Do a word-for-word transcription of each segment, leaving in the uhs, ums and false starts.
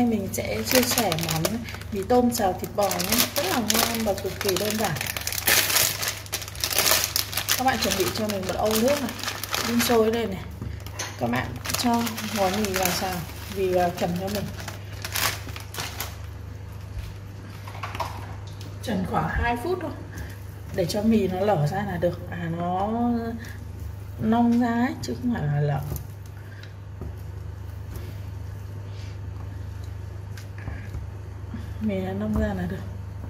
mình sẽ chia sẻ món mì tôm xào thịt bò nhé, rất là ngon và cực kỳ đơn giản. Các bạn chuẩn bị cho mình một âu nước này, đun sôi đây này. Các bạn cho gói mì vào xào, vì cần cho mình chần khoảng hai phút thôi, để cho mì nó lở ra là được, à nó nong ra ấy, chứ không phải là lở. Mì nó nong ra là được.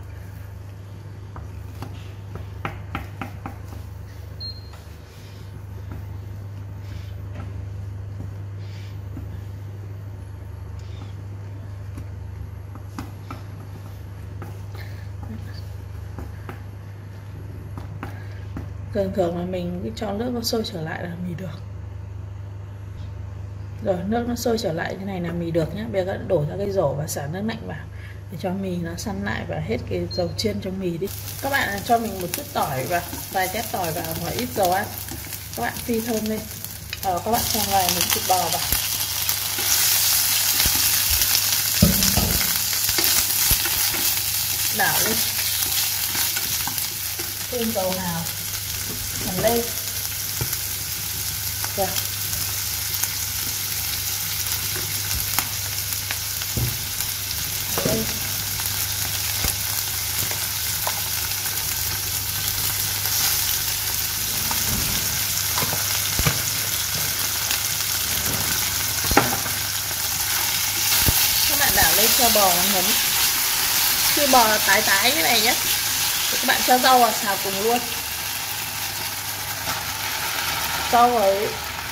Thường thường là mình cứ cho nước nó sôi trở lại là mì được. Rồi nước nó sôi trở lại như này là mì được nhé. Bây giờ đổ ra cái rổ và xả nước lạnh vào để cho mì nó săn lại và hết cái dầu chiên trong mì đi. Các bạn cho mình một chút tỏi và vài tép tỏi vào và ít dầu ăn. Các bạn phi thơm lên. Rồi các bạn cho vài miếng thịt bò vào. Đảo lên. Thêm dầu nào hẳn lên. Rồi. Đây. Các bạn đảo lên cho bò nó ngấm. Khi bò tái tái như này nhé, thì các bạn cho rau vào xào cùng luôn. Rau với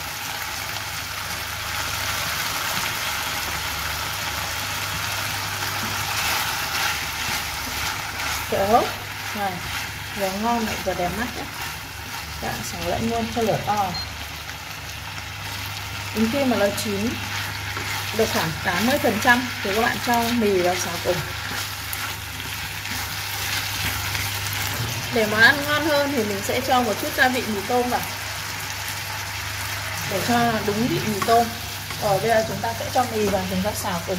kẹo hốt này, vừa ngon lại vừa đẹp mắt nhé. Các bạn xào lẫn luôn cho lửa to. Đến khi mà nó chín được khoảng tám mươi phần trăm thì các bạn cho mì vào xào cùng. Để món ăn ngon hơn thì mình sẽ cho một chút gia vị mì tôm vào, để cho đúng vị mì tôm. Rồi bây giờ chúng ta sẽ cho mì vào chúng ta xào cùng.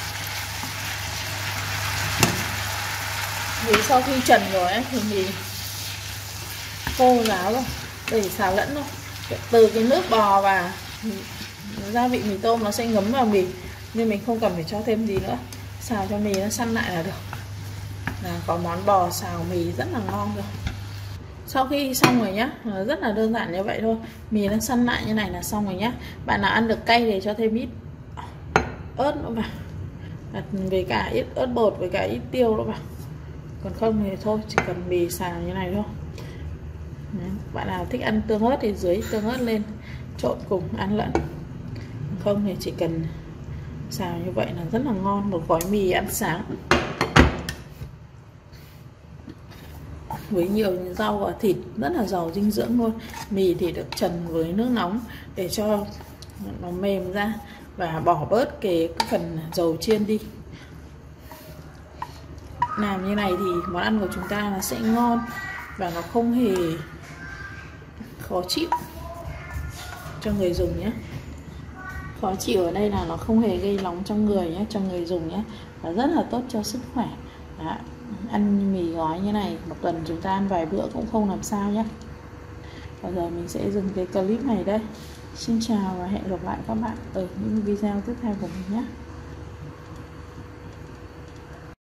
Vì sau khi trần rồi ấy, thì mì khô ráo rồi, để xào lẫn thôi. Từ cái nước bò và gia vị mì tôm nó sẽ ngấm vào mì, nên mình không cần phải cho thêm gì nữa. Xào cho mì nó săn lại là được. Là có món bò xào mì rất là ngon rồi. Sau khi xong rồi nhá, rất là đơn giản như vậy thôi. Mì nó săn lại như này là xong rồi nhá. Bạn nào ăn được cay thì cho thêm ít ớt nữa vào, đặt với cả ít ớt bột với cả ít tiêu nữa vào. Còn không thì thôi, chỉ cần mì xào như này thôi. Đấy. Bạn nào thích ăn tương ớt thì dưới tương ớt lên trộn cùng ăn lẫn. Không thì chỉ cần xào như vậy là rất là ngon. Một gói mì ăn sáng với nhiều rau và thịt, rất là giàu dinh dưỡng luôn. Mì thì được trần với nước nóng để cho nó mềm ra và bỏ bớt cái phần dầu chiên đi. Làm như này thì món ăn của chúng ta nó sẽ ngon và nó không hề khó chịu cho người dùng nhé. Khó chịu ở đây là nó không hề gây nóng trong người nhé, cho người dùng nhé, và rất là tốt cho sức khỏe. Đó. Ăn mì gói như này một tuần chúng ta ăn vài bữa cũng không làm sao nhé. Bây giờ mình sẽ dừng cái clip này đây. Xin chào và hẹn gặp lại các bạn ở những video tiếp theo của mình nhé.